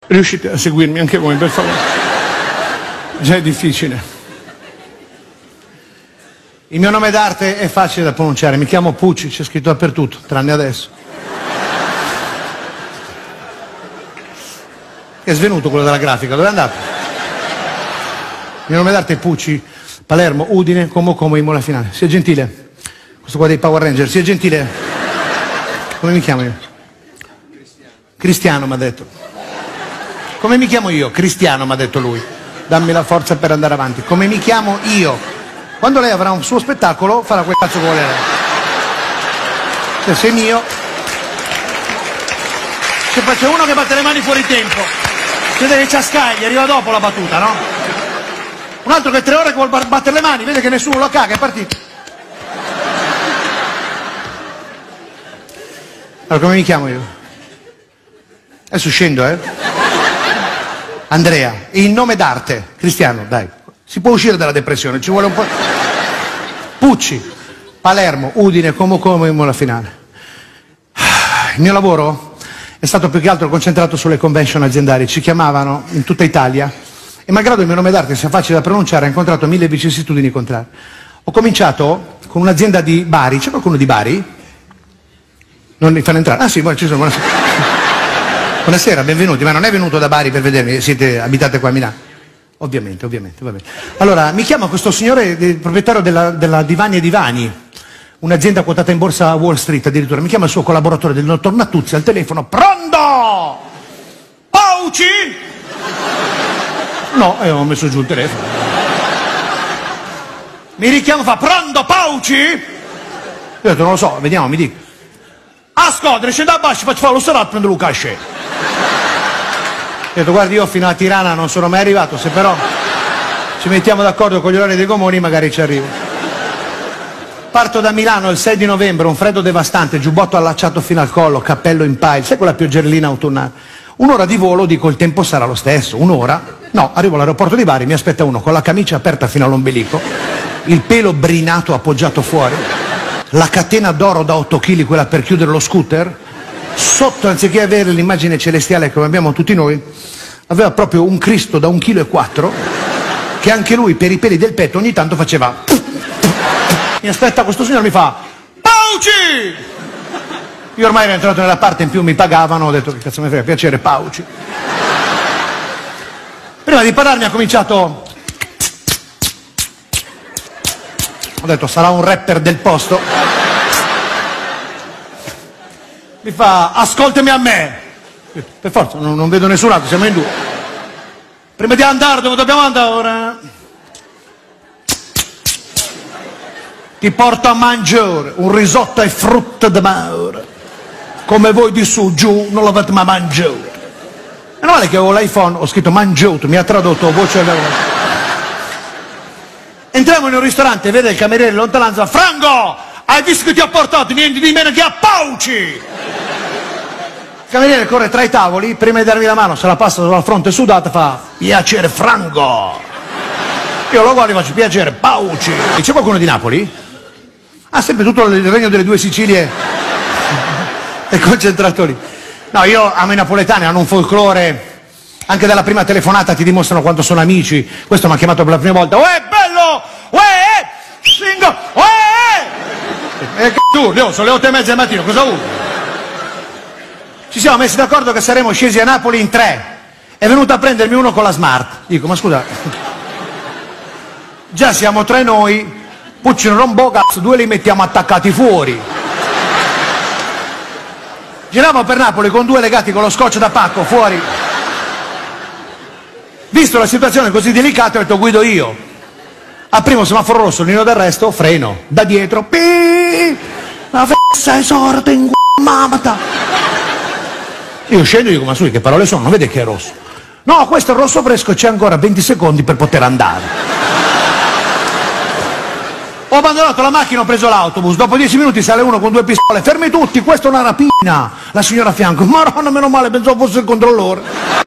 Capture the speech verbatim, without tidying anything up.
Riuscite a seguirmi anche voi, per favore? Già è difficile. Il mio nome d'arte è facile da pronunciare, mi chiamo Pucci, c'è scritto dappertutto, tranne adesso. È svenuto quello della grafica, dove è andato? Il mio nome d'arte è Pucci, Palermo, Udine, Como Como, Imola finale. Sia gentile. Questo qua dei Power Ranger, sia gentile. Come mi chiamo io? Cristiano, mi ha detto. Come mi chiamo io? Cristiano, mi ha detto lui. Dammi la forza per andare avanti. Come mi chiamo io? Quando lei avrà un suo spettacolo, farà quel cazzo che vuole lei. Se sei mio. Se c'è uno che batte le mani fuori tempo, vede che c'ha scagli, arriva dopo la battuta, no? Un altro che tre ore che vuole battere le mani, vede che nessuno lo caga, è partito. Allora, come mi chiamo io? Adesso scendo, eh? Andrea, il nome d'arte, Cristiano, dai, si può uscire dalla depressione, ci vuole un po'. Pucci, Palermo, Udine, Como Como, Imola finale. Il mio lavoro è stato più che altro concentrato sulle convention aziendali, ci chiamavano in tutta Italia e malgrado il mio nome d'arte sia facile da pronunciare, ho incontrato mille vicissitudini contrarie. Ho cominciato con un'azienda di Bari, c'è qualcuno di Bari? Non li fanno entrare? Ah sì, ci sono, buonasera. Buonasera, benvenuti, ma non è venuto da Bari per vedermi, siete abitate qua a Milano? Ovviamente, ovviamente, va bene. Allora, mi chiama questo signore, il proprietario della, della Divani e Divani, un'azienda quotata in borsa a Wall Street addirittura, mi chiama il suo collaboratore del dottor Natuzzi al telefono, pronto? Pauci? No, e ho messo giù il telefono. Mi richiamo, fa, pronto Pauci? Io ho detto, non lo so, vediamo, mi dica. Ascolta, scendo a basso, faccio fare lo starato, prendo Luca Asce. Ho detto, guardi, io fino a Tirana non sono mai arrivato, se però ci mettiamo d'accordo con gli orari dei comuni magari ci arrivo. Parto da Milano il sei di novembre, un freddo devastante, giubbotto allacciato fino al collo, cappello in pile, sai quella pioggerellina autunnale. Un'ora di volo, dico, il tempo sarà lo stesso, un'ora. No, arrivo all'aeroporto di Bari, mi aspetta uno con la camicia aperta fino all'ombelico, il pelo brinato appoggiato fuori, la catena d'oro da otto chili, quella per chiudere lo scooter, sotto, anziché avere l'immagine celestiale come abbiamo tutti noi, aveva proprio un Cristo da un chilo e quattro, che anche lui per i peli del petto ogni tanto faceva. Mi aspetta questo signore, mi fa Pauci! Io ormai ero entrato nella parte in più mi pagavano, ho detto che cazzo mi frega, piacere Pauci. Prima di parlarmi ha cominciato. Ho detto sarà un rapper del posto. Mi fa ascoltami a me. Per forza, non, non vedo nessun altro, siamo in due. Prima di andare dove dobbiamo andare ora? Ti porto a mangiare un risotto ai frutti di mare. Come voi di su, giù, non l'avete mai mangiato. E non è che avevo l'iPhone, ho scritto mangiato, mi ha tradotto voce della voce. Entriamo in un ristorante, vede il cameriere in lontananza, Franco, hai visto che ti ho portato niente di meno che a Pauci? Il cameriere corre tra i tavoli, prima di darmi la mano, se la passa sulla fronte sudata, fa, piacere Franco. Io lo guardo e faccio, piacere Pauci. E c'è qualcuno di Napoli? Ah, sempre tutto il regno delle due Sicilie è concentrato lì. No, io amo i napoletani, hanno un folklore. Anche dalla prima telefonata ti dimostrano quanto sono amici. Questo mi ha chiamato per la prima volta. Uè, bello! Uè, singo! Uè! E che tu, Leo, sono le otto e mezza del mattino, cosa vuoi? Ci siamo messi d'accordo che saremmo scesi a Napoli in tre. È venuto a prendermi uno con la Smart. Dico, ma scusa, già siamo tre noi, Pucci non rombo cazzo, due li mettiamo attaccati fuori. Giravo per Napoli con due legati con lo scotch da pacco fuori. Visto la situazione così delicata, ho detto guido io. Al primo semaforo rosso, linea d'arresto, freno. Da dietro, piii, la fessa esorta in mamata. Io scendo e dico, ma su, che parole sono? Non vede che è rosso? No, questo è il rosso fresco, c'è ancora venti secondi per poter andare. Ho abbandonato la macchina, ho preso l'autobus, dopo dieci minuti sale uno con due pistole, fermi tutti, questa è una rapina. La signora a fianco, maronna, meno male, pensavo fosse il controllore.